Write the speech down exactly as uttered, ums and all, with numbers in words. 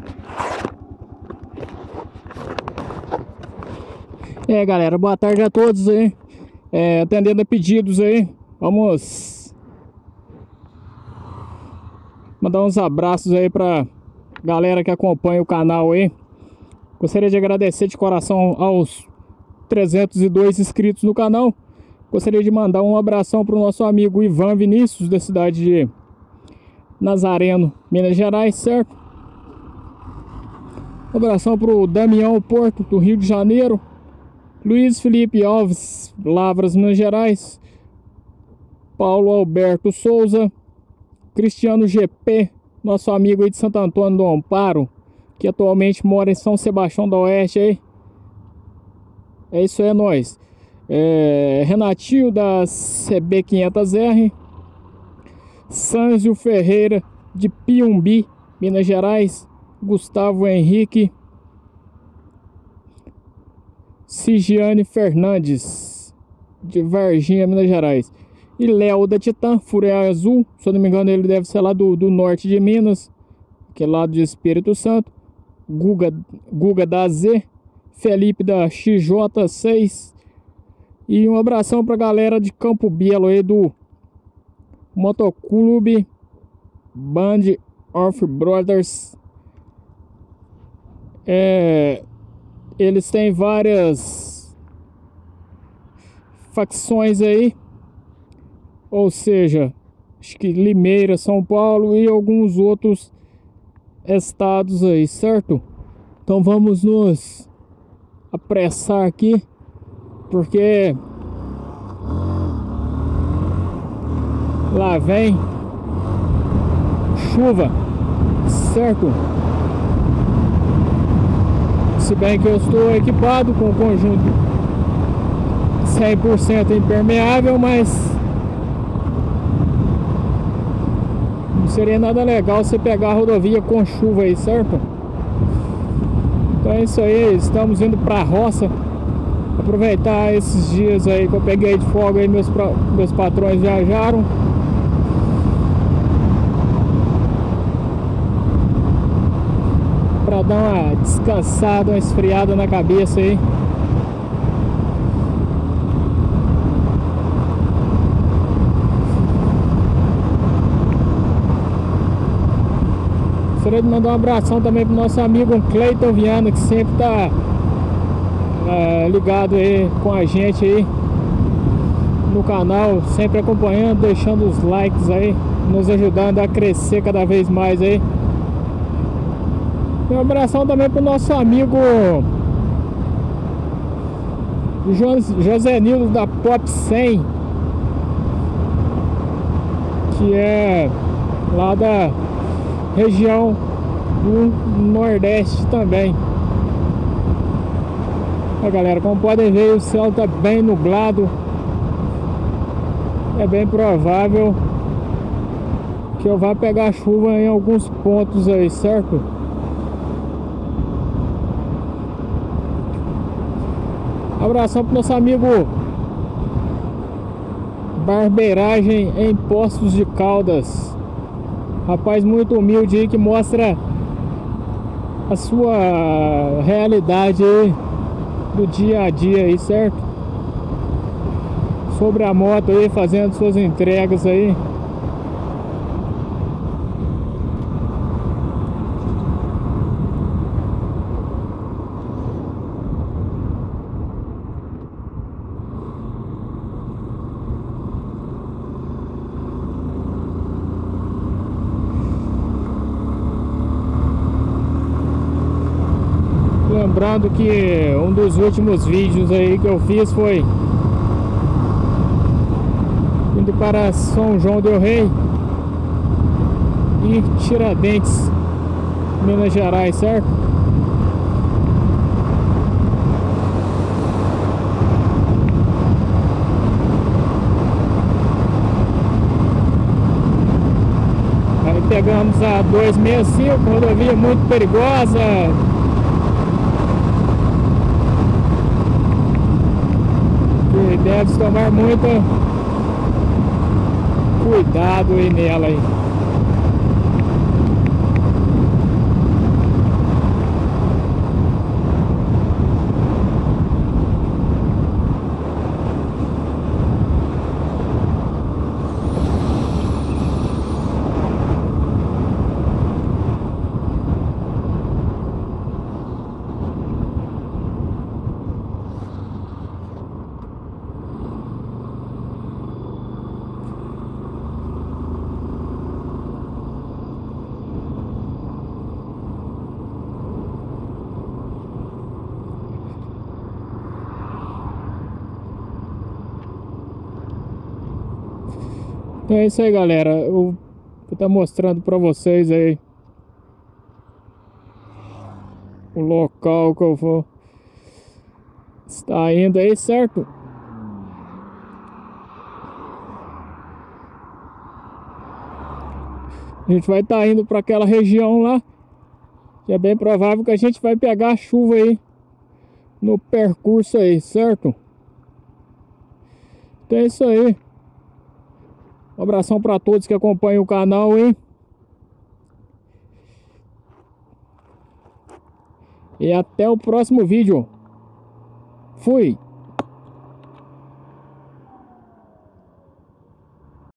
É, galera, boa tarde a todos aí. É, atendendo a pedidos aí, vamos mandar uns abraços aí pra galera que acompanha o canal aí. Gostaria de agradecer de coração aos trezentos e dois inscritos no canal. Gostaria de mandar um abração pro nosso amigo Ivan Vinícius, da cidade de Nazareno, Minas Gerais, certo? Um abração pro Damião Porto, do Rio de Janeiro. Luiz Felipe Alves, Lavras, Minas Gerais. Paulo Alberto Souza. Cristiano G P, nosso amigo aí de Santo Antônio do Amparo, que atualmente mora em São Sebastião do Oeste aí. É isso aí, é nóis. É, Renatinho da C B quinhentos R. Sânzio Ferreira de Piumbi, Minas Gerais. Gustavo Henrique. Cigiane Fernandes de Varginha, Minas Gerais. E Léo da Titã, Fúria Azul. Se eu não me engano, ele deve ser lá do, do norte de Minas, que é lado de Espírito Santo. Guga, Guga da Z. Felipe da X J seis. E um abração pra galera de Campo Belo aí do Motoclube Band of Brothers. É, eles têm várias facções aí, ou seja, acho que Limeira, São Paulo e alguns outros estados aí, certo? Então vamos nos apressar aqui, porque lá vem chuva, certo? Se bem que eu estou equipado com o conjunto cem por cento impermeável, mas não seria nada legal você pegar a rodovia com chuva aí, certo? Então é isso aí, estamos indo pra roça. Aproveitar esses dias aí que eu peguei de folga aí, meus, meus patrões viajaram. Pra dar uma descansada, uma esfriada na cabeça aí. Gostaria de mandar um abração também pro nosso amigo Cleiton Viana, que sempre tá é, ligado aí com a gente aí no canal, sempre acompanhando, deixando os likes aí, nos ajudando a crescer cada vez mais aí. Um abração também pro nosso amigo José Nildo da Pop cem, que é lá da região do Nordeste também. Ó, galera, como podem ver, o céu tá bem nublado. É bem provável que eu vá pegar chuva em alguns pontos aí, certo? Abração pro nosso amigo Barbeiragem em Poços de Caldas. Rapaz muito humilde aí, que mostra a sua realidade aí do dia a dia aí, certo? Sobre a moto aí, fazendo suas entregas aí. Lembrando que um dos últimos vídeos aí que eu fiz foi indo para São João del Rei e Tiradentes, Minas Gerais, certo? Aí pegamos a duzentos e sessenta e cinco, rodovia muito perigosa. Que deve tomar muito cuidado aí nela aí. Então é isso aí, galera. Eu vou estar mostrando para vocês aí o local que eu vou estar indo aí, certo? A gente vai estar indo para aquela região lá, que é bem provável que a gente vai pegar chuva aí no percurso aí, certo? Então é isso aí. Um abração para todos que acompanham o canal aí. E até o próximo vídeo. Fui!